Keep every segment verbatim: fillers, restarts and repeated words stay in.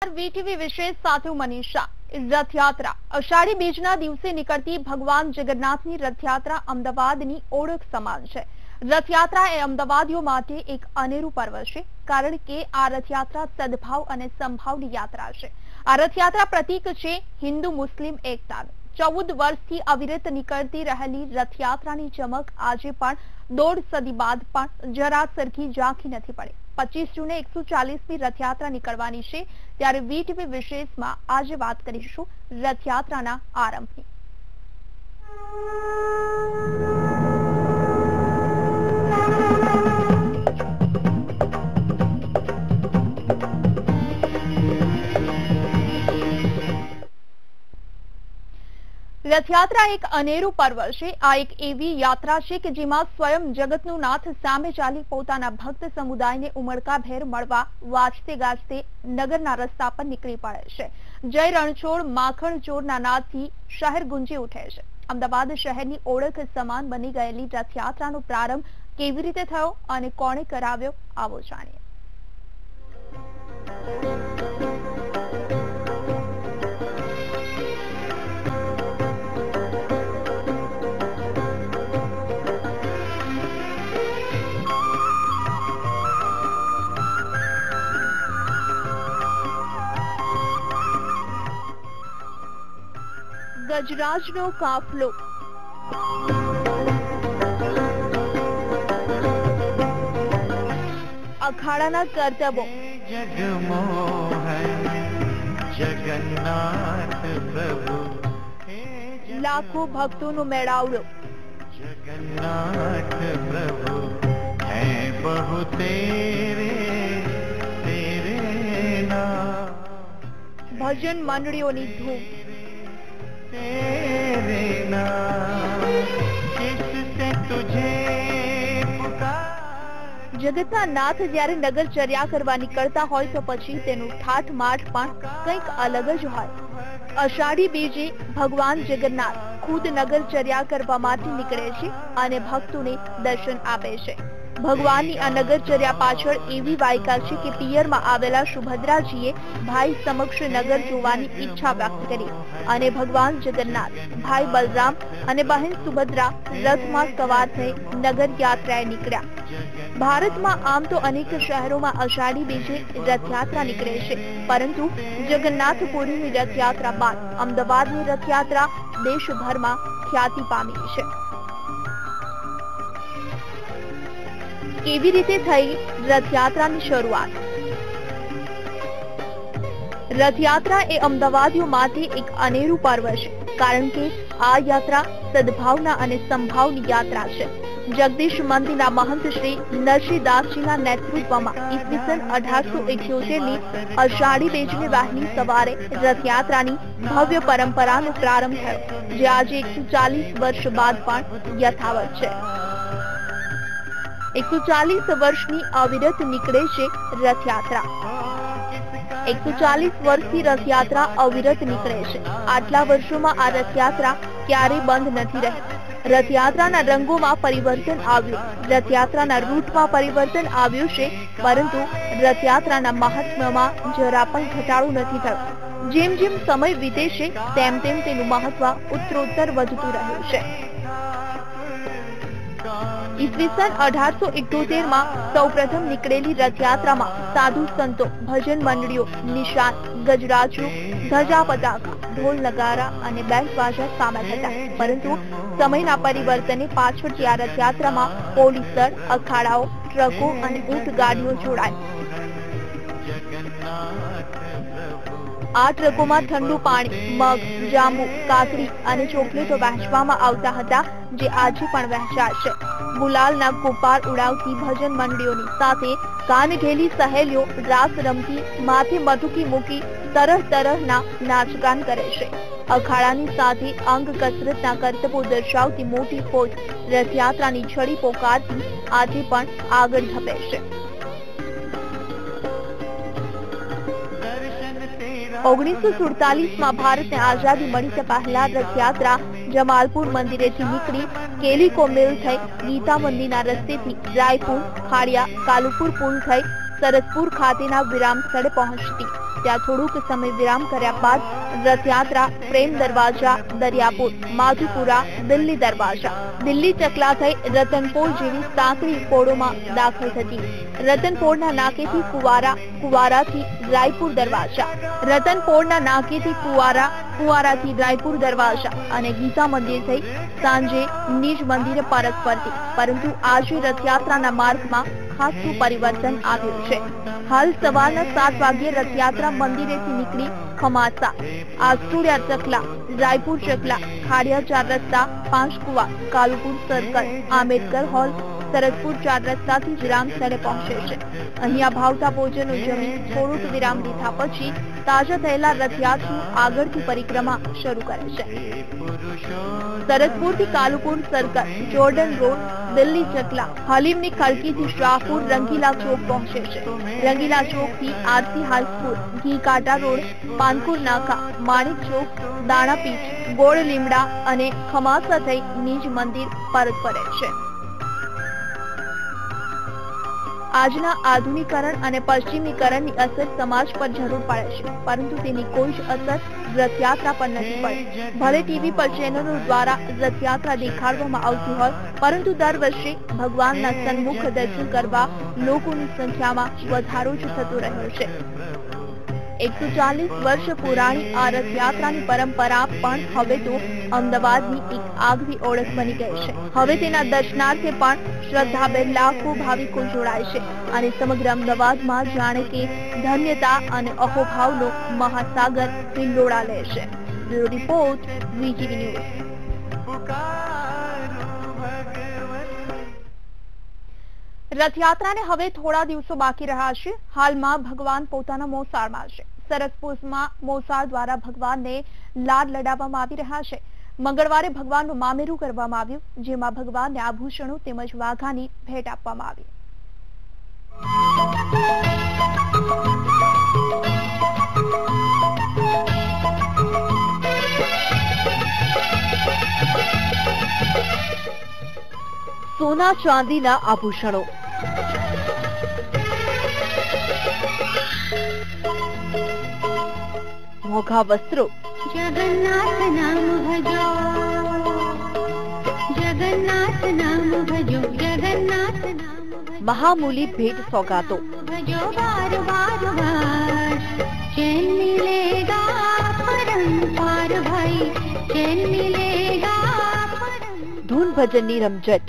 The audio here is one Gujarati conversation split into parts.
વીટીવી વિશેષ સાથે મનીષા રથયાત્રા અષાઢી બીજના દિવસે નીકળતી ભગવાન જગન્નાથની રથયાત્રા અમદાવાદની ઓળખ સમાન છે। રથયાત્રા એ અમદાવાદીઓ માટે એક અનેરું પર્વ છે, કારણ કે આ રથયાત્રા સદભાવ અને સંભાવની યાત્રા છે। આ રથયાત્રા પ્રતીક છે હિન્દુ મુસ્લિમ એકતાનું। ચૌદ વર્ષથી અવિરત નીકળતી રહેલી રથયાત્રાની ચમક આજે પણ દોઢ સદી બાદ પણ જરા સરખી ઝાંખી નથી પડી। પચીસ જૂને એકસો ચાલીસમી રથયાત્રા નીકળવાની છે, ત્યારે વીટીવી વિશેષમાં આજે વાત કરીશું રથયાત્રાના આરંભની। રથયાત્રા એક અનેરું પર્વ છે। આ એક એવી યાત્રા છે કે જેમાં સ્વયં જગતનું નાથ સામે ચાલી પોતાના ભક્ત સમુદાયને ઉમળકાભેર મળવા વાજતે ગાજતે નગરના રસ્તા પર નીકળી પડે છે। જય રણછોડ માખણ ચોરના નાદથી શહેર ગુંજી ઉઠે છે। અમદાવાદ શહેરની ઓળખ સમાન બની ગયેલી રથયાત્રાનો પ્રારંભ કેવી રીતે થયો અને કોણે કરાવ્યો, આવો જાણીએ। ગજરાજનો કાફલો અખાડાના કરતબો જગન્નાથ પ્રભુ લાખો ભક્તોનો મેળાવડો જગન્નાથ પ્રભુ હે બહુ તેરે તેરે નામ ભજન મંડળીઓની ધૂમ तेरे नाम किससे तुझे पुकार। જગતના નાથ જ્યારે નગરચર્યા કરવા નીકળતા હોય તો પછી તેનું ઠાઠ માઠ પણ કંઈક અલગ જ હોય। અષાઢી બીજે ભગવાન જગન્નાથ ખુદ નગરચર્યા કરવા માટે નીકળે છે અને ભક્તોને દર્શન આપે છે। ભગવાનની આ નગરચર્યા પાછળ એવી વાયકા છે કે પિયરમાં આવેલા સુભદ્રાજીએ ભાઈ સમક્ષ નગર જોવાની ઈચ્છા વ્યક્ત કરી અને ભગવાન જગન્નાથ, ભાઈ બલરામ અને બહેન સુભદ્રા રથમાં સવાર થઈ નગર યાત્રાએ નીકળ્યા। ભારતમાં આમ તો અનેક શહેરોમાં અષાઢી બીજે રથયાત્રા નીકળે છે, પરંતુ જગન્નાથપુરીની રથયાત્રા બાદ અમદાવાદની રથયાત્રા દેશભરમાં ખ્યાતિ પામી છે। કેવી રીતે થઈ રથયાત્રાની શરૂઆત? રથયાત્રા એ અમદાવાદીઓ માટે એક અનેરું પર્વ છે, કારણ કે આ યાત્રા સદભાવના અને સંભાવની યાત્રા છે। જગદીશ મંદિરના મહંત શ્રી નરસિંહદાસજીના નેતૃત્વમાં ઈસવીસન અઢારસો ઇઠ્યોતેર ની અષાઢી બીજની વહેલી સવારે રથયાત્રાની ભવ્ય પરંપરાનો પ્રારંભ થયો, જે આજે એકસો ચાલીસ વર્ષ બાદ પણ યથાવત છે। એકસો ચાલીસ વર્ષની અવિરત નીકળે છે રથયાત્રા। એકસો ચાલીસ વર્ષથી રથયાત્રા અવિરત નીકળે છે। આટલા વર્ષોમાં આ રથયાત્રા ક્યારેય બંધ નથી રહી। રથયાત્રાના રંગોમાં પરિવર્તન આવ્યું, રથયાત્રાના રૂટમાં પરિવર્તન આવ્યું છે, પરંતુ રથયાત્રાના મહત્વમાં જરા પણ ઘટાડો નથી થયો। જેમ જેમ સમય વીતે છે તેમ તેમ તેનું મહત્વ ઉત્તરોત્તર વધતું રહ્યું છે। ઈસવીસન અઢારસો ઇઠ્યોતેર માં સૌ પ્રથમ નીકળેલી રથયાત્રામાં સાધુ સંતો, ભજન મંડળીઓ, નિશાન, ગજરાજો, ધજા પતાકા, ઢોલ નગારા અને બેન્ડ બાજા સામેલ હતા, પરંતુ સમયના પરિવર્તને પાછળથી આ રથયાત્રામાં પોલીસ દળ, અખાડાઓ, ટ્રકો અને ઊંટ ગાડીઓ જોડાઈ। આ ટ્રકોમાં ઠંડુ પાણી, મગ, જાંબુ, કાકડી અને ચોકલેટો વહેંચવામાં આવતા હતા, જે આજે પણ વહેંચાય છે। ગુલાલના ગુબ્બાર ઉડાવતી ભજન મંડળીઓની સાથે કાનઘેલી સહેલીઓ રાસ રમતી, માથે મટુકી મૂકી તરહ તરહના નાચગાન કરે છે। અખાડાની સાથે અંગ કસરતના કરતબો દર્શાવતી મોટી ફોજ રથયાત્રાની છડી પોકારતી આજે પણ આગળ ધપે છે। ઓગણીસો સુડતાલીસ માં ભારતને આઝાદી મળી તે પહેલા રથયાત્રા જમાલપુર મંદિરેથી નીકળી કેલિકો મિલ થઈ ગીતા મંદિરના રસ્તેથી રાયપુર, ખાડિયા, કાલુપુર પુલ થઈ સરસપુર ખાતેના વિરામ સ્થળે પહોંચતી. ત્યાં થોડુંક સમય વિરામ કર્યા બાદ રથયાત્રા પ્રેમ દરવાજા, દરિયાપુર, માધુપુરા, દિલ્હી દરવાજા, દિલ્હી ચકલા થઈ રતનપોર જેવી સાંકડી પોળોમાં દાખલ થતી. રતનપોરના નાકેથી કુવારા, કુવારાથી રાયપુર દરવાજા, રતનપોરના નાકેથી કુવારા, કુવારાથી રાયપુર દરવાજા અને ગીતા મંદિર થઈ સાંજે નિજ મંદિરે પરત ફરતી. પરંતુ આજે રથયાત્રાના માર્ગમાં ખાસું પરિવર્તન આવ્યું છે. હાલ સવારના સાત વાગ્યે રથયાત્રા મંદિરેથી નીકળી ખમાસા, આસ્ટોડિયા ચકલા, રાયપુર ચકલા, ખાડિયા ચાર રસ્તા, પાંચકુવા, કાલુપુર સર્કલ, આંબેડકર હોલ, સરસપુર ચાર રસ્તાથી વિરામ સ્થળે પહોંચે છે. અહીંયા ભાવતા ભોજન જમી થોડુંક વિરામ લીધા પછી તાજા થયેલા રથયાત્રીઓ આગળથી પરિક્રમા શરૂ કરે છે. સરસપુરથી Kalupur circle, Jordan road, Delhi Chakla, હલીમની ખડકીથી શાહપુર, રંગીલા ચોક પહોંચે છે. રંગીલા ચોકથી આરસી હાઈસ્કૂલ, ઘી કાંટા રોડ, પાનપુર નાકા, માણિક ચોક, દાણાપીઠ, ગોળ લીમડા અને ખમાસા થઈ નિજ મંદિર પરત ફરે છે. આજના આધુનિકરણ અને પશ્ચિમીકરણની અસર સમાજ પર જરૂર પડે છે, પરંતુ તેની કોઈ જ અસર રથયાત્રા પર નથી પડી. ભલે ટીવી પર ચેનલો દ્વારા રથયાત્રા દેખાડવામાં આવતી હોય, પરંતુ દર વર્ષે ભગવાનના સન્મુખ દર્શન કરવા લોકોની સંખ્યામાં વધારો જ થતો રહ્યો છે. એકસો ચાલીસ વર્ષ પુરાણી આ રથયાત્રાની પરંપરા પણ હવે તો અમદાવાદની એક આગવી ઓળખ બની ગઈ છે. હવે તેના દર્શનાર્થે પણ શ્રદ્ધાભેર લાખો ભાવિકો જોડાય છે અને સમગ્ર અમદાવાદમાં જાણે કે ધન્યતા અને અહોભાવનો મહાસાગર હિલ્લોળા લે છે. Bureau report, VTV news. રથયાત્રાને હવે થોડા દિવસો બાકી રહ્યા છે. હાલમાં ભગવાન પોતાના મોસાળમાં છે. સરસપુરમાં મોસાળ દ્વારા ભગવાનને લાડ લડાવવામાં આવી રહ્યા છે. મંગળવારે ભગવાનનું મામેરું કરવામાં આવ્યું, જેમાં ભગવાનને આભૂષણો તેમજ વાઘાની ભેટ આપવામાં આવી. સોના ચાંદીના આભૂષણો, મોઘા વસ્ત્રો, જગન્નાથ નામ ભજો, જગન્નાથ નામ ભજો, જગન્નાથ નામ ભજો, મહામૂલી ભેટ સોગાતો, ભજો બાર બાર બાર, ચેન મિલેગા પરંપાર ભાઈ, ચેન મિલેગા પરમ. ધૂન ભજનની રમઝટ,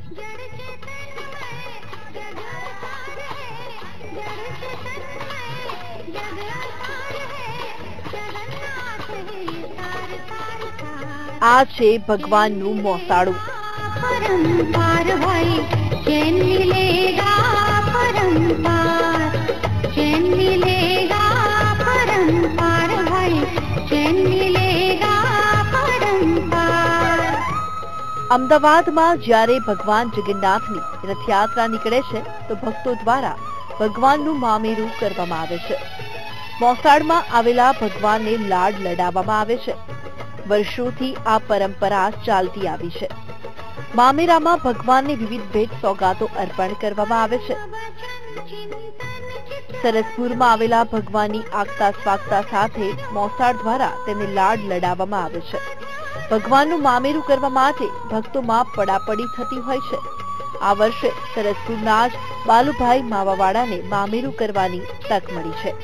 આ છે ભગવાનનું મોસાળું. પરંપાર ભાઈ, ચેન મિલેગા પરંપાર, ચેન મિલેગા પરંપાર ભાઈ, ચેન મિલેગા પરંપાર. અમદાવાદમાં જ્યારે ભગવાન જગન્નાથની રથયાત્રા નીકળે છે તો ભક્તો દ્વારા ભગવાનનું મામેરું કરવામાં આવે છે. મોસાળમાં આવેલા ભગવાનને લાડ લડાવવામાં આવે છે. વર્ષોથી આ પરંપરા ચાલતી આવી છે. મામેરામાં ભગવાનને વિવિધ ભેટ સોગાતો અર્પણ કરવામાં આવે છે. સરસપુરમાં આવેલા ભગવાનની આગતા સ્વાગતા સાથે મોસાળ દ્વારા તેને લાડ લડાવવામાં આવે છે. ભગવાનનું મામેરું કરવા માટે ભક્તોમાં પડાપડી થતી હોય છે. આ વર્ષે સરસપુરના જ બાલુભાઈ માવાવાડાને મામેરું કરવાની તક મળી છે.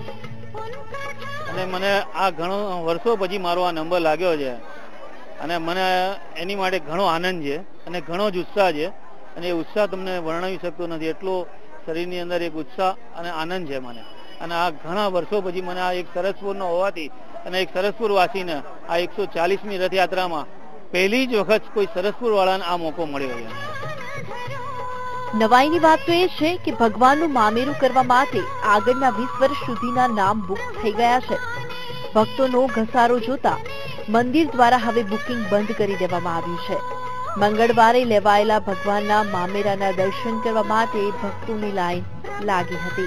અને મને આ ઘણો વર્ષો પછી મારો આ નંબર લાગ્યો છે અને મને એની માટે ઘણો આનંદ છે અને ઘણો જ ઉત્સાહ છે અને એ ઉત્સાહ તમને વર્ણવી શકતો નથી. એટલો શરીરની અંદર એક ઉત્સાહ અને આનંદ છે મને. અને આ ઘણા વર્ષો પછી મને આ એક સરસપુરનો હોવાથી અને એક સરસપુર વાસીને આ એકસો ચાલીસમી રથયાત્રામાં પહેલી જ વખત કોઈ સરસપુર વાળાને આ મોકો મળ્યો છે. નવાઈની વાત તો એ છે કે ભગવાનનું મામેરું કરવા માટે આગળના વીસ વર્ષ સુધીના નામ બુક થઈ ગયા છે. ભક્તોનો ઘસારો જોતા મંદિર દ્વારા હવે બુકિંગ બંધ કરી દેવામાં આવ્યું છે. મંગળવારે લેવાયેલા ભગવાનના મામેરાના દર્શન કરવા માટે ભક્તોની લાઈન લાગી હતી.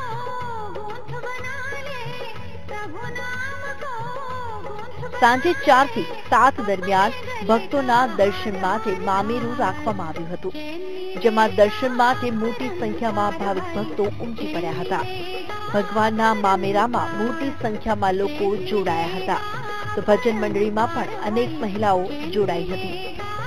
સાંજે ચાર થી સાત દરમિયાન ભક્તોના દર્શન માટે મામેરું રાખવામાં આવ્યું હતું. જેમાં દર્શન માટે મોટી સંખ્યામાં ભાવિક ભક્તો ઉમટી પડ્યા હતા. ભગવાનના મામેરામાં મોટી સંખ્યામાં લોકો જોડાયા હતા, તો ભજન મંડળીમાં પણ અનેક મહિલાઓ જોડાઈ હતી.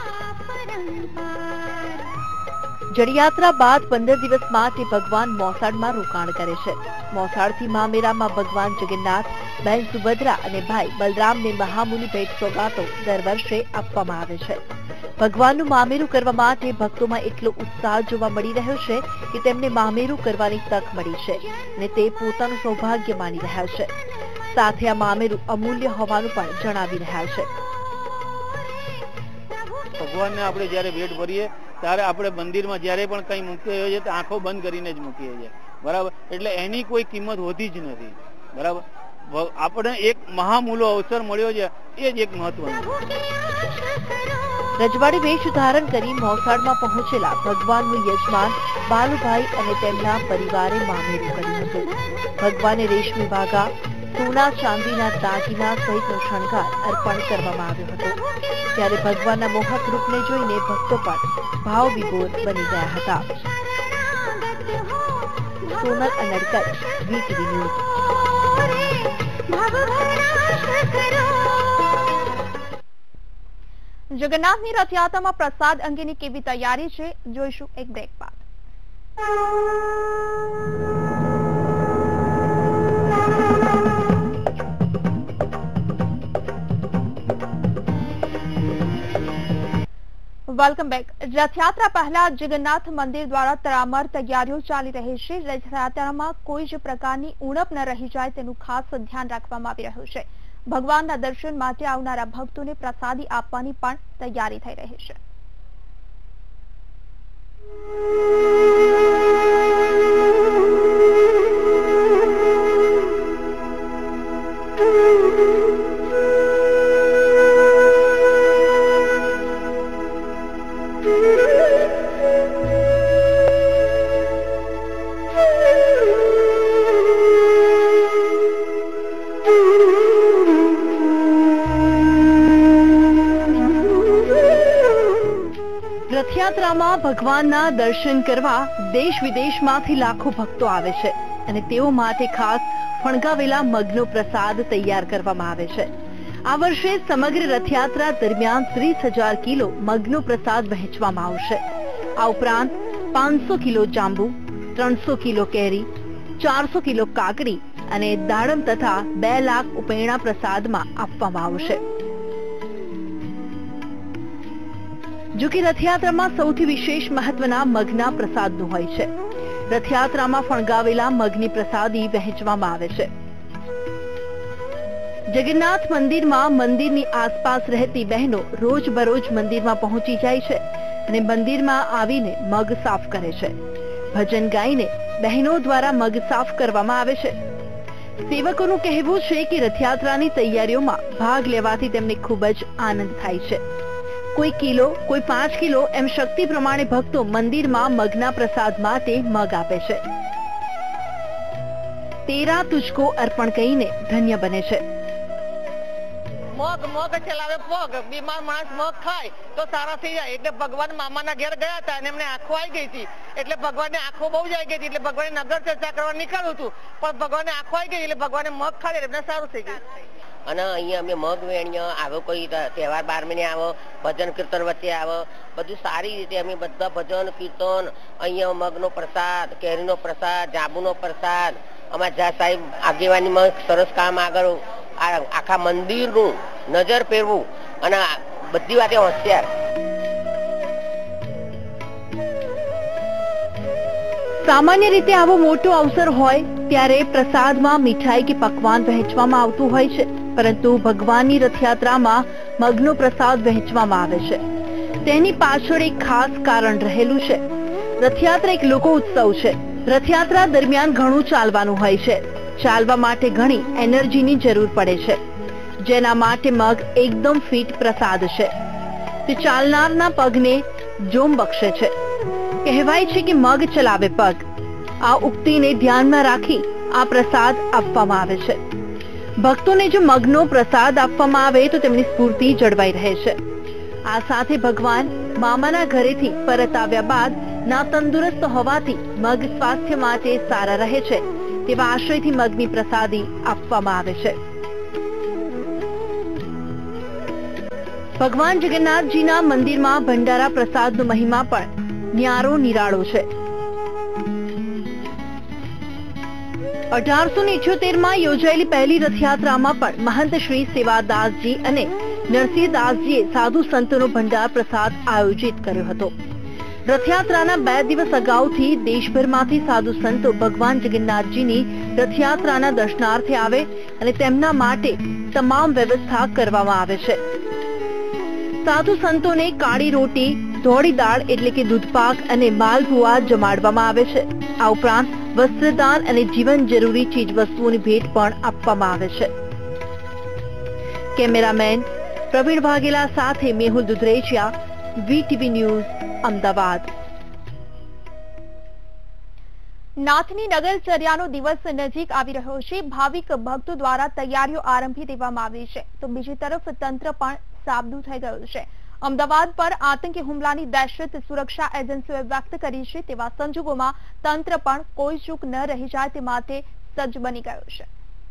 જળયાત્રા બાદ પંદર દિવસ માટે ભગવાન મોસાળમાં રોકાણ કરે છે. મોસાળથી મામેરામાં ભગવાન જગન્નાથ, બહેન સુભદ્રા અને ભાઈ બલરામને મહામૂલી ભેટ સોગાતો દર વર્ષે આપવામાં આવે છે. ભગવાનનું મામેરું કરવા માટે ભક્તોમાં એટલો ઉત્સાહ જોવા મળી રહ્યો છે કે તેમને મામેરું કરવાની તક મળી છે અને તે પોતાનું સૌભાગ્ય માની રહ્યા છે. સાથે આ મામેરું અમૂલ્ય હોવાનું પણ જણાવી રહ્યા છે. ભગવાનને આપણે જયારે ભેટ ભરીએ ત્યારે આપણે મંદિરમાં જયારે પણ કંઈ મૂકીએ છીએ તો આંખો બંધ કરીને જ મૂકીએ છીએ, બરાબર. એટલે એની કોઈ કિંમત હોતી જ નથી, બરાબર. આપણે એક મહામૂલો અવસર મળ્યો છે, એ જ એક મહત્વનું. રજવાડી વેશ ધારણ કરી મોસાળમાં પહોંચેલા ભગવાનનું યજમાન બાલુભાઈ અને તેમના પરિવારે મામેરું કર્યું હતું. ભગવાને રેશમી વાઘા, સોના ચાંદીના દાગીના સહિતનો શણગાર અર્પણ કરવામાં આવ્યો હતો. ત્યારે ભગવાનના મોહક રૂપને જોઈને ભક્તો પણ ભાવ વિભોર બની ગયા હતા. Sonal Anadkat, VTV news. જગન્નાથની રથયાત્રામાં પ્રસાદ અંગેની કેવી તૈયારી છે, જોઈશું એક બ્રેક બાદ. Welcome back. રથયાત્રા પહેલા જગન્નાથ મંદિર દ્વારા તડામાર તૈયારીઓ ચાલી રહી છે. રથયાત્રામાં કોઈ જ પ્રકારની ઉણપ ન રહી જાય તેનું ખાસ ધ્યાન રાખવામાં આવી રહ્યું છે. ભગવાનના દર્શન માટે આવનારા ભક્તોને પ્રસાદી આપવાની પણ તૈયારી થઈ રહી છે. રથયાત્રામાં ભગવાનના દર્શન કરવા દેશ વિદેશમાંથી લાખો ભક્તો આવે છે અને તેઓ માટે ખાસ ફણગાવેલા મગનો પ્રસાદ તૈયાર કરવામાં આવે છે. આ વર્ષે સમગ્ર રથયાત્રા દરમિયાન ત્રીસ હજાર કિલો મગનો પ્રસાદ વહેંચવામાં આવશે. આ ઉપરાંત પાંચસો કિલો જાંબુ, ત્રણસો કિલો કેરી, ચારસો કિલો કાકડી અને દાડમ તથા બે લાખ ઉપેણા પ્રસાદમાં આપવામાં આવશે. જો કે રથયાત્રામાં સૌથી વિશેષ મહત્વના મગના પ્રસાદનું હોય છે. રથયાત્રામાં ફણગાવેલા મગની પ્રસાદી વહેંચવામાં આવે છે. જગન્નાથ મંદિરમાં મંદિરની આસપાસ રહેતી બહેનો રોજ બરોજ મંદિરમાં પહોંચી જાય છે અને મંદિરમાં આવીને મગ સાફ કરે છે. ભજન ગાઈને બહેનો દ્વારા મગ સાફ કરવામાં આવે છે. સેવકોનું કહેવું છે કે રથયાત્રાની તૈયારીઓમાં ભાગ લેવાથી તેમને ખૂબ જ આનંદ થાય છે. કોઈ કિલો, કોઈ પાંચ કિલો એમ શક્તિ પ્રમાણે ભક્તો મંદિરમાં મગના પ્રસાદ માટે મગ આપે છે. તેરા તુજકો અર્પણ કહીને ધન્ય બને છે. મગ મગ ચલાવે પગ, બીમાર માણસ મગ ખાય તો સારા થઈ જાય. એટલે ભગવાન મામાના ઘેર ગયા હતા અને એમને આંખો આવી ગઈ હતી, એટલે ભગવાનને આંખો બહુ જ આવી ગઈ હતી, એટલે ભગવાને નગર ચર્ચા કરવા નીકળ્યું હતું, પણ ભગવાનને આંખો આવી ગઈ એટલે ભગવાને મગ ખાધે એમને સારું થઈ ગયું. અને અહીંયા અમે મગ વેણીએ આવો, કોઈ તહેવાર બાર મહિને આવો, ભજન કીર્તન વચ્ચે આવો, બધું સારી રીતે અમે બધા ભજન કીર્તન અહીંયા મગનો પ્રસાદ, કેરીનો પ્રસાદ, જાંબુનો પ્રસાદ, અમારા જા સાહેબ આગેવાનીમાં સરસ કામ આગળ આખા મંદિરનું નજર ફેરવું અને બધી વાતે હોશિયાર. સામાન્ય રીતે આવો મોટો અવસર હોય ત્યારે પ્રસાદમાં મીઠાઈ કે પકવાન વહેંચવામાં આવતું હોય છે, પરંતુ ભગવાનની રથયાત્રામાં મગનો પ્રસાદ વહેંચવામાં આવે છે. તેની પાછળ એક ખાસ કારણ રહેલું છે. રથયાત્રા એક લોકો ઉત્સવ છે. રથયાત્રા દરમિયાન ઘણું ચાલવાનું હોય છે. ચાલવા માટે ઘણી એનર્જીની જરૂર પડે છે, જેના માટે મગ એકદમ ફિટ પ્રસાદ છે. તે ચાલનારના પગને જોમ બક્ષે છે. કહેવાય છે કે મગ ચલાવે પગ. આ ઉક્તિને ધ્યાનમાં રાખી આ પ્રસાદ આપવામાં આવે છે. ભક્તોને જો મગનો પ્રસાદ આપવામાં આવે તો તેમની સ્ફૂર્તિ જળવાઈ રહે છે. આ સાથે ભગવાન મામાના ઘરેથી પરત આવ્યા બાદ ના તંદુરસ્ત હોવાથી મગ સ્વાસ્થ્ય માટે સારા રહે છે તેવા આશયથી મગની પ્રસાદી આપવામાં આવે છે. ભગવાન જગન્નાથજીના મંદિરમાં ભંડારા પ્રસાદનો મહિમા પણ ન્યારો નિરાળો છે. અઢારસો ને ઇઠ્યોતેર માં યોજાયેલી પહેલી રથયાત્રામાં પણ મહંત શ્રી સેવાદાસજી અને નરસિંહદાસજીએ સાધુ સંતોનો ભંડાર પ્રસાદ આયોજિત કર્યો હતો. રથયાત્રાના બે દિવસ અગાઉથી દેશભરમાંથી સાધુ સંતો ભગવાન જગન્નાથજીની રથયાત્રાના દર્શનાર્થે આવે અને તેમના માટે તમામ વ્યવસ્થા કરવામાં આવે છે. સાધુ સંતોને કાળી રોટી, ધોળી દાળ એટલે કે દૂધપાક અને માલપુઆ જમાડવામાં આવે છે. આ ઉપરાંત વસ્ત્રદાન અને જીવન જરૂરી ચીજ વસ્તુઓની ભેટ પણ આપવામાં આવે છે. કેમેરામેન પ્રવીણ વાઘેલા સાથે મેહુલ દુધરેજિયા, વીટીવી ન્યૂઝ, અમદાવાદ. નાથની નગરચર્યાનો દિવસ નજીક આવી રહ્યો છે. ભાવિક ભક્તો દ્વારા તૈયારીઓ આરંભી દેવામાં આવી છે, તો બીજી તરફ તંત્ર પણ સાબદું થઈ ગયું છે. અમદાવાદ પર આતંકી હુમલાની દહેશત સુરક્ષા એજન્સીઓએ વ્યક્ત કરી છે. તેવા સંજોગોમાં તંત્ર પણ કોઈ ચૂક ન રહી જાય તે માટે સજ્જ બની ગયું છે.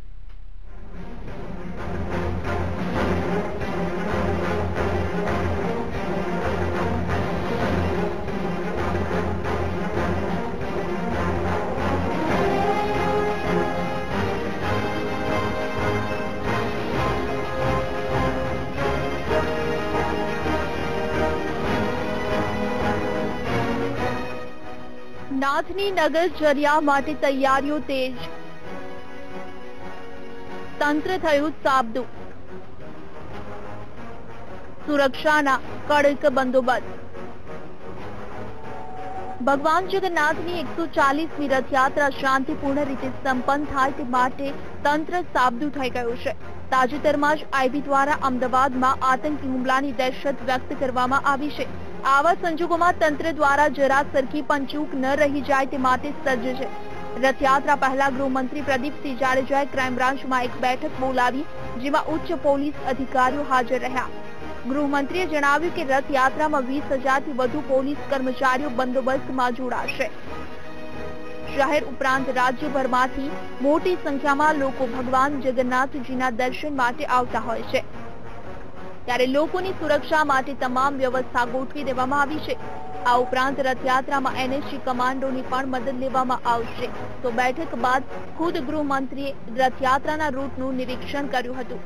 નાથની નગરચર્યા માટે તૈયારીઓ તેજ, તંત્ર થયું સાબદું. સુરક્ષાના કડક બંદોબસ્ત. ભગવાન જગન્નાથની એકસો ચાલીસમી રથયાત્રા શાંતિપૂર્ણ રીતે સંપન્ન થાય તે માટે તંત્ર સાબદું થઈ ગયું છે. તાજેતરમાં જ આઈબી દ્વારા અમદાવાદમાં આતંકી હુમલાની દહેશત વ્યક્ત કરવામાં આવી છે. આવા સંજોગોમાં તંત્ર દ્વારા જરા સરખી પણ ચૂક ન રહી જાય તે માટે સજ્જ છે. રથયાત્રા પહેલા ગૃહમંત્રી પ્રદીપસિંહ જાડેજાએ ક્રાઇમ બ્રાન્ચમાં એક બેઠક બોલાવી, જેમાં ઉચ્ચ પોલીસ અધિકારીઓ હાજર રહ્યા. ગૃહમંત્રીએ જણાવ્યું કે રથયાત્રામાં વીસ હજારથી વધુ પોલીસ કર્મચારીઓ બંદોબસ્તમાં જોડાશે. શહેર ઉપરાંત રાજ્યભરમાંથી મોટી સંખ્યામાં લોકો ભગવાન જગન્નાથજીના દર્શન માટે આવતા હોય છે, ત્યારે લોકોની સુરક્ષા માટે તમામ વ્યવસ્થા ગોઠવી દેવામાં આવી છે. આ ઉપરાંત રથયાત્રામાં એનએસજી કમાન્ડોની પણ મદદ લેવામાં આવશે. તો બેઠક બાદ ખુદ ગૃહમંત્રીએ રથયાત્રાના રૂટનું નિરીક્ષણ કર્યું હતું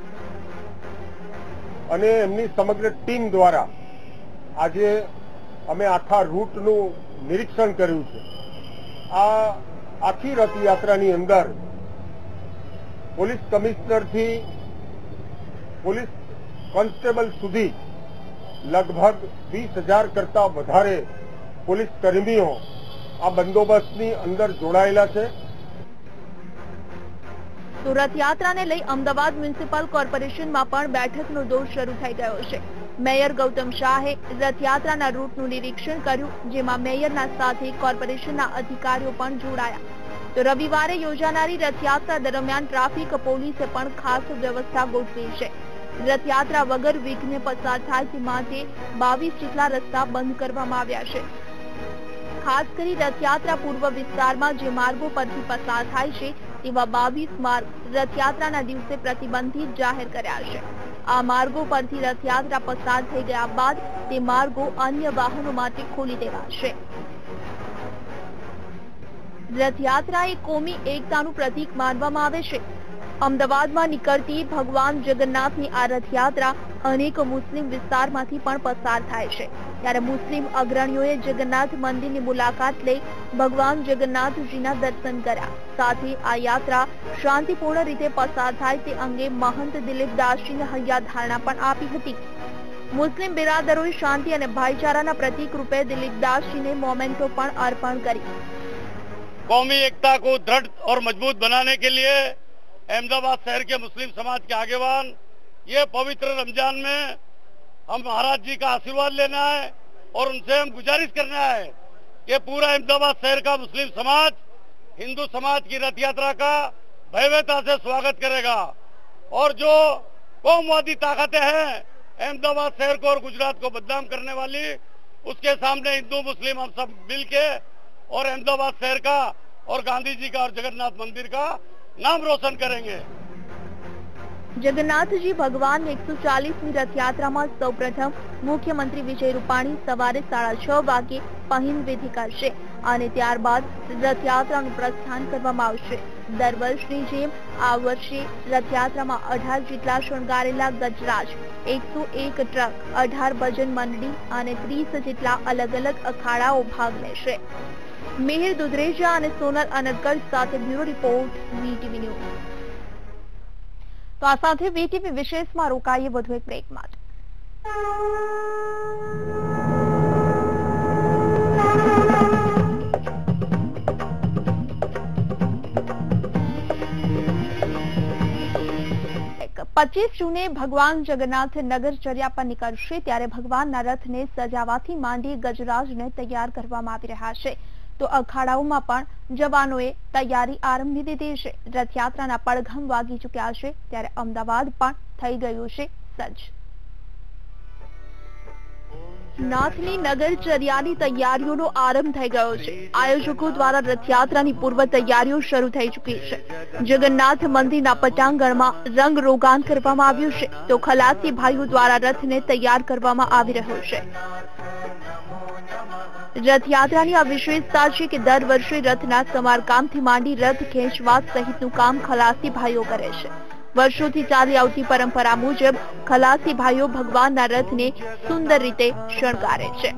અને એમની સમગ્ર ટીમ દ્વારા આજે અમે આખા રૂટનું નિરીક્ષણ કર્યું છે. આ આખી રથયાત્રાની અંદર પોલીસ કમિશનરથી પોલીસ કોન્સ્ટેબલ સુધી લગભગ વીસ હજાર કરતા વધારે પોલીસ કર્મીઓ આ બંદોબસ્તની અંદર જોડાયેલા છે. તો રથયાત્રાને લઈ અમદાવાદ મ્યુનિસિપલ કોર્પોરેશનમાં પણ બેઠકનો દોર શરૂ થઈ ગયો છે. મેયર ગૌતમ શાહે રથયાત્રાના રૂટનું નિરીક્ષણ કર્યું, જેમાં મેયરના સાથે કોર્પોરેશનના અધિકારીઓ પણ જોડાયા. તો રવિવારે યોજાનારી રથયાત્રા દરમિયાન ટ્રાફિક પોલીસે પણ ખાસ વ્યવસ્થા ગોઠવી છે. રથયાત્રા વગર વિઘ્ને પસાર થાય તે માટે બાવીસ જેટલા રસ્તા બંધ કરવામાં આવ્યા છે. ખાસ કરી રથયાત્રા પૂર્વ વિસ્તારમાં જે માર્ગો પરથી પસાર થાય છે તેવા બાવીસ માર્ગ રથયાત્રાના દિવસે પ્રતિબંધિત જાહેર કર્યા છે. આ માર્ગો પરથી રથયાત્રા પસાર થઈ ગયા બાદ તે માર્ગો અન્ય વાહનો માટે ખોલી દેવાશે. રથયાત્રા એ કોમી એકતાનું પ્રતીક માનવામાં આવે છે. અમદાવાદમાં નીકળતી ભગવાન જગન્નાથની આ રથયાત્રા અનેક મુસ્લિમ વિસ્તારમાંથી પણ પસાર થાય છે, ત્યારે મુસ્લિમ અગ્રણીઓએ જગન્નાથ મંદિરની મુલાકાત લઈ ભગવાન જગન્નાથજીના દર્શન કર્યા. સાથે આ યાત્રા શાંતિપૂર્ણ રીતે પસાર થાય તે અંગે મહંત દિલીપદાસજીને હૈયાધારણા પણ આપી હતી. મુસ્લિમ બિરાદરોએ શાંતિ અને ભાઈચારાના પ્રતીક રૂપે દિલીપદાસજીને मोमेंटो પણ अर्पण કરી. कौमी एकता को दृढ़ और मजबूत बनाने के लिए अहमदाबाद शहर के मुस्लिम समाज के आगेवान ये पवित्र रमजान में हम महाराज जी का आशीर्वाद लेना है और उनसे हम गुजारिश करना है कि पूरा अहमदाबाद शहर का मुस्लिम समाज हिंदू समाज की रथ यात्रा का भव्यता से स्वागत करेगा और जो कौमवादी ताकतें हैं अहमदाबाद शहर को और गुजरात को बदनाम करने वाली उसके सामने हिंदू मुस्लिम हम सब मिल के और अहमदाबाद शहर का और गांधी जी का और जगन्नाथ मंदिर का नाम रोशन करेंगे। જગન્નાથજી ભગવાન એકસો ચાલીસમી રથયાત્રામાં સૌપ્રથમ મુખ્યમંત્રી વિજય રૂપાણી સવારે સાડા છ વાગે પહિંદ વિધિ કરશે અને ત્યારબાદ રથયાત્રાનું પ્રસ્થાન કરવામાં આવશે। દર વર્ષની જેમ આ વર્ષે રથયાત્રામાં અઢાર જેટલા શણગારેલા ગજરાજ, એકસો એક ટ્રક, અઢાર ભજન મંડળી અને ત્રીસ જેટલા અલગ અલગ અખાડાઓ ભાગ લેશે। મિહિર દુધરેજા અને સોનલ અનગર સાથે બ્યુરો રિપોર્ટ, વીટીવી ન્યૂઝ। તો આ સાથે વીટીવી વિશેષમાં રોકાઈએ વધુ એક બ્રેક માટે। પચીસ જૂને ભગવાન જગન્નાથ નગરચર્યા પર નીકળશે ત્યારે ભગવાનના રથને સજાવાથી માંડી ગજરાજને તૈયાર કરવામાં આવી રહ્યા છે તો અખાડાઓમાં પણ જવાનોએ તૈયારી આરંભી દીધી છે। રથયાત્રાના પડઘમ વાગી ચૂક્યા છે ત્યારે અમદાવાદ પણ થઈ ગયું છે સજ્જ। નાથની નગરચર્યાની તૈયારીઓનો આરંભ થઈ ગયો છે। આયોજકો દ્વારા રથયાત્રાની પૂર્વ તૈયારીઓ શરૂ થઈ ચૂકી છે। જગન્નાથ મંદિરના પટાંગણમાં રંગ રોગાન કરવામાં આવ્યું છે તો ખલાસી ભાઈઓ દ્વારા રથને તૈયાર કરવામાં આવી રહ્યો છે। રથયાત્રાની આ વિશેષતા છે કે દર વર્ષે રથના સમારકામથી માંડી રથ ખેંચવા સહિતનું કામ ખલાસી ભાઈઓ કરે છે। વર્ષોથી ચાલી આવતી પરંપરા મુજબ ખલાસી ભાઈઓ ભગવાનના રથને સુંદર રીતે શણગારે છે।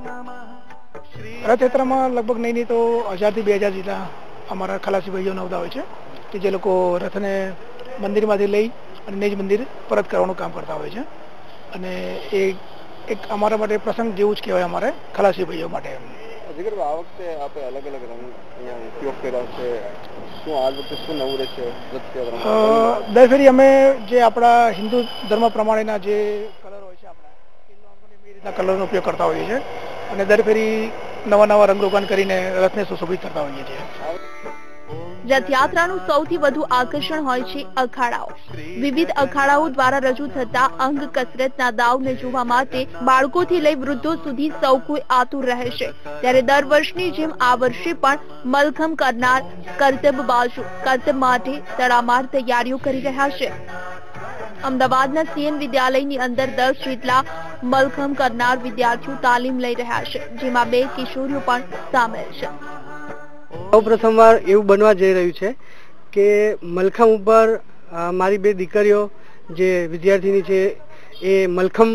રથયાત્રામાં લગભગ નહીં નહીં તો હજાર થી બે હજાર જેટલા અમારા ખલાસી ભાઈઓ નવતા હોય છે કે જે લોકો રથને મંદિરમાંથી લઈ અને નિજ મંદિર પરત કરવાનું કામ કરતા હોય છે અને એ એક અમારા માટે પ્રસંગ જેવું જ કહેવાય અમારે ખલાસી ભાઈઓ માટે। જીગર આ વખતે આપણે અલગ અલગ રંગ અહીંયા ઉપયોગ કર્યા છે, શું આ વખતે શું નવું રહેશે રથયાત્રામાં? દર ફેરી અમે જે આપણા હિન્દુ ધર્મ પ્રમાણેના જે કલર હોય છે આપણા એ રીતના કલરનો ઉપયોગ કરતા હોઈએ છીએ અને દર ફેરી નવા નવા રંગરોગાન કરીને રથને સુશોભિત કરતા હોઈએ છીએ। રથયાત્રાનું સૌથી વધુ આકર્ષણ હોય છે અખાડાઓ। વિવિધ અખાડાઓ દ્વારા રજૂ થતા અંગ કસરતના દાવને જોવા માટે બાળકોથી લઈ વૃદ્ધો સુધી સૌ કોઈ આતુર રહે છે ત્યારે દર વર્ષની જેમ આ વર્ષે પણ મલખમ કરનાર કર્તબબાજો કર્તબ માટે તડામાર તૈયારીઓ કરી રહ્યા છે। અમદાવાદના સીએન વિદ્યાલયની અંદર દસ જેટલા મલખમ કરનાર વિદ્યાર્થીઓ તાલીમ લઈ રહ્યા છે જેમાં બે કિશોરીઓ પણ સામેલ છે। સૌ પ્રથમવાર એવું બનવા જઈ રહ્યું છે કે મલખમ ઉપર મારી બે દીકરીઓ જે વિદ્યાર્થીની છે એ મલખમ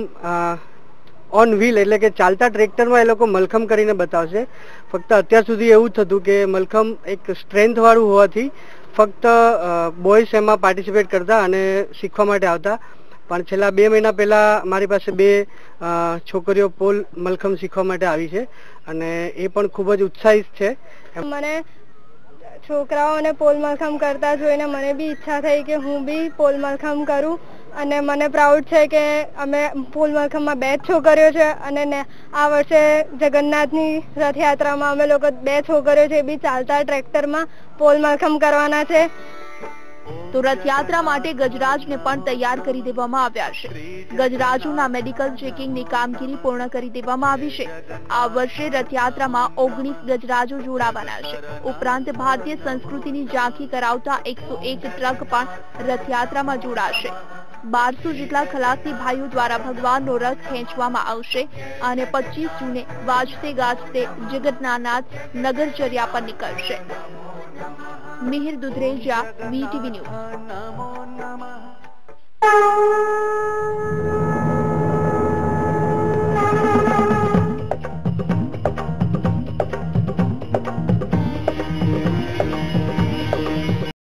ઓન વ્હીલ એટલે કે ચાલતા ટ્રેક્ટરમાં એ લોકો મલખમ કરીને બતાવશે। ફક્ત અત્યાર સુધી એવું જ થતું કે મલખમ એક સ્ટ્રેન્થ વાળું હોવાથી ફક્ત બોયઝ એમાં પાર્ટિસિપેટ કરતા અને શીખવા માટે આવતા પણ છેલ્લા બે મહિના પહેલા મારી પાસે બે છોકરીઓ પોલ મલખમ શીખવા માટે આવી છે અને એ પણ ખૂબ જ ઉત્સાહિત છે। મને છોકરાઓને પોલ મલખમ કરતા જોઈને મને બી ઈચ્છા થઈ કે હું બી પોલ મલખમ કરું અને મને પ્રાઉડ છે કે અમે પોલ મલખમમાં બે જ છોકરીઓ છે અને આ વર્ષે જગન્નાથની રથયાત્રામાં અમે લોકો બે છોકરીઓ છે એ બી ચાલતા ટ્રેક્ટરમાં પોલ મલખમ કરવાના છે। તો રથયાત્રા માટે ગજરાજને પણ તૈયાર કરી દેવામાં આવ્યા છે। ગજરાજોના મેડિકલ ચેકિંગની કામગીરી પૂર્ણ કરી દેવામાં આવી છે। આ વર્ષે રથયાત્રામાં ઓગણીસ ગજરાજો જોડાવાના છે। ઉપરાંત ભારતીય સંસ્કૃતિની ઝાંખી કરાવતા એકસો એક ટ્રક પણ રથયાત્રામાં જોડાશે। બારસો જેટલા ખલાસી ભાઈઓ દ્વારા ભગવાનનો રથ ખેંચવામાં આવશે અને પચીસ જૂને વાજતે ગાજતે જગન્નાથ નગરચર્યા પર નીકળશે। Mihir Dudhreja, VTV news.